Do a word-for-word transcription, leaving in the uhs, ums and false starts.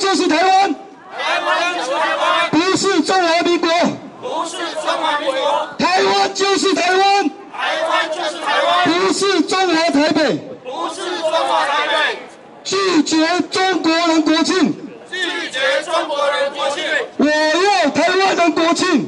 就是台湾， 台湾就是台湾， 不是中华民国， 不是中华民国， 台湾就是台湾， 台湾就是台湾， 不是中华台北， 不是中华台北， 拒绝中国人国庆， 拒绝中国人国庆， 我要台湾人国庆。